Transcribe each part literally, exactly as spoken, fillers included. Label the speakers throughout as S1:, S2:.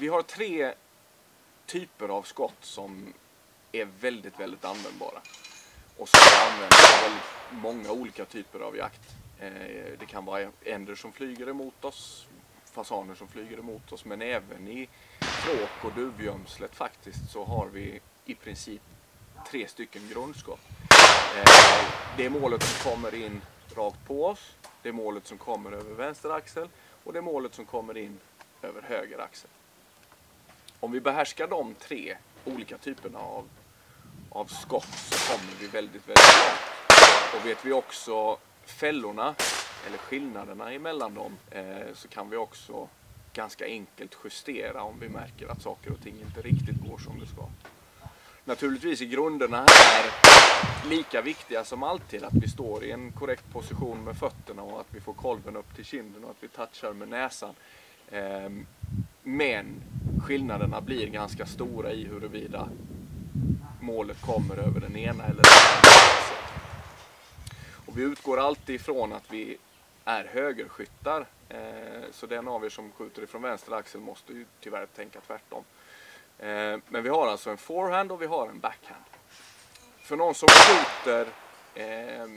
S1: Vi har tre typer av skott som är väldigt, väldigt användbara. Och som används väldigt många olika typer av jakt. Det kan vara änder som flyger emot oss, fasaner som flyger emot oss, men även i kråk och duvgömslet faktiskt så har vi i princip tre stycken grundskott. Det är målet som kommer in rakt på oss, det är målet som kommer över vänster axel och det är målet som kommer in över höger axel. Om vi behärskar de tre olika typerna av, av skott så kommer vi väldigt, väldigt långt. Och vet vi också fällorna eller skillnaderna emellan dem eh, så kan vi också ganska enkelt justera om vi märker att saker och ting inte riktigt går som det ska. Naturligtvis är grunderna här lika viktiga som alltid, att vi står i en korrekt position med fötterna och att vi får kolven upp till kinden och att vi touchar med näsan. Eh, men skillnaderna blir ganska stora i huruvida målet kommer över den ena eller den andra axeln. Och vi utgår alltid ifrån att vi är högerskyttar, eh, så den av er som skjuter ifrån vänster axel måste ju tyvärr tänka tvärtom. Eh, men vi har alltså en forehand och vi har en backhand. För någon som skjuter eh,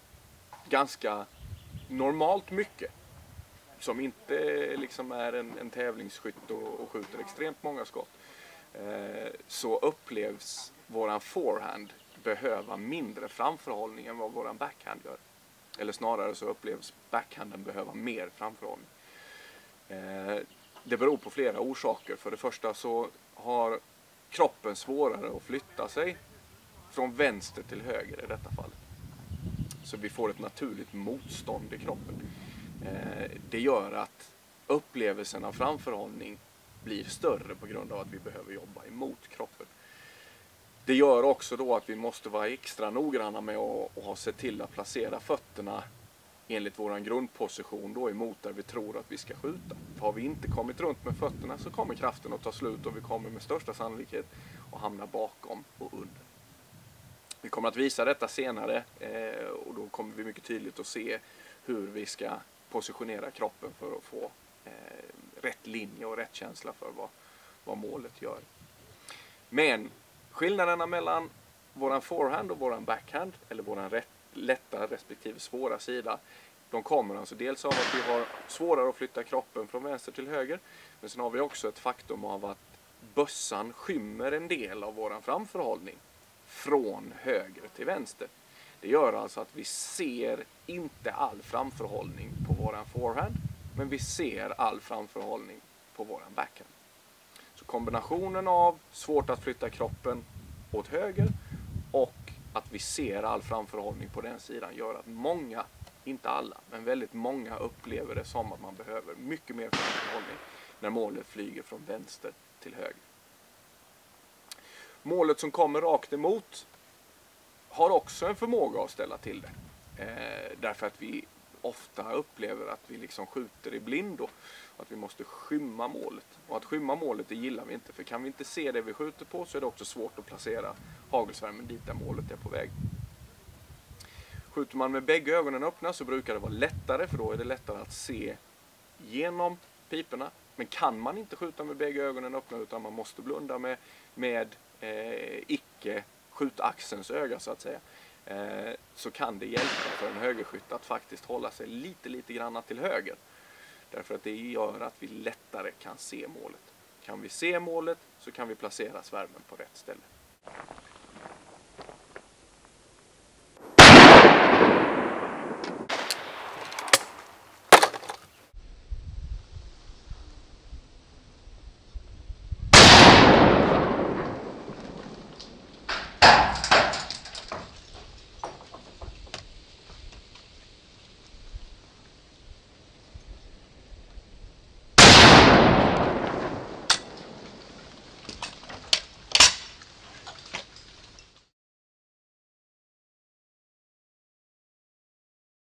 S1: ganska normalt mycket, som inte liksom är en, en tävlingsskytt och, och skjuter extremt många skott, eh, så upplevs våran forehand behöva mindre framförhållning än vad våran backhand gör. Eller snarare så upplevs backhanden behöva mer framförhållning. Eh, det beror på flera orsaker. För det första så har kroppen svårare att flytta sig från vänster till höger i detta fall. Så vi får ett naturligt motstånd i kroppen. Eh, det gör att upplevelsen av framförhållning blir större på grund av att vi behöver jobba emot kroppen. Det gör också då att vi måste vara extra noggranna med att, att ha sett till att placera fötterna enligt vår grundposition då emot där vi tror att vi ska skjuta. För har vi inte kommit runt med fötterna så kommer kraften att ta slut och vi kommer med största sannolikhet att hamna bakom och under. Vi kommer att visa detta senare eh, och då kommer vi mycket tydligt att se hur vi ska positionera kroppen för att få eh, rätt linje och rätt känsla för vad, vad målet gör. Men skillnaderna mellan våran forehand och våran backhand, eller våran rätt, lätta respektive svåra sida, de kommer alltså dels av att vi har svårare att flytta kroppen från vänster till höger, men sen har vi också ett faktum av att bössan skymmer en del av våran framförhållning från höger till vänster. Det gör alltså att vi ser inte all framförhållning på våran forehand, men vi ser all framförhållning på våran backhand. Så kombinationen av svårt att flytta kroppen åt höger och att vi ser all framförhållning på den sidan gör att många, inte alla, men väldigt många upplever det som att man behöver mycket mer framförhållning när målet flyger från vänster till höger. Målet som kommer rakt emot har också en förmåga att ställa till det. Eh, därför att vi ofta upplever att vi liksom skjuter i blindo. Att vi måste skymma målet. Och att skymma målet det gillar vi inte. För kan vi inte se det vi skjuter på så är det också svårt att placera hagelsvärmen dit där målet är på väg. Skjuter man med bägge ögonen öppna så brukar det vara lättare. För då är det lättare att se genom piporna. Men kan man inte skjuta med bägge ögonen öppna utan man måste blunda med, med eh, icke skjutaxelns öga så att säga. Eh, så kan det hjälpa för en högerskytt att faktiskt hålla sig lite lite granna till höger. Därför att det gör att vi lättare kan se målet. Kan vi se målet så kan vi placera svärmen på rätt ställe.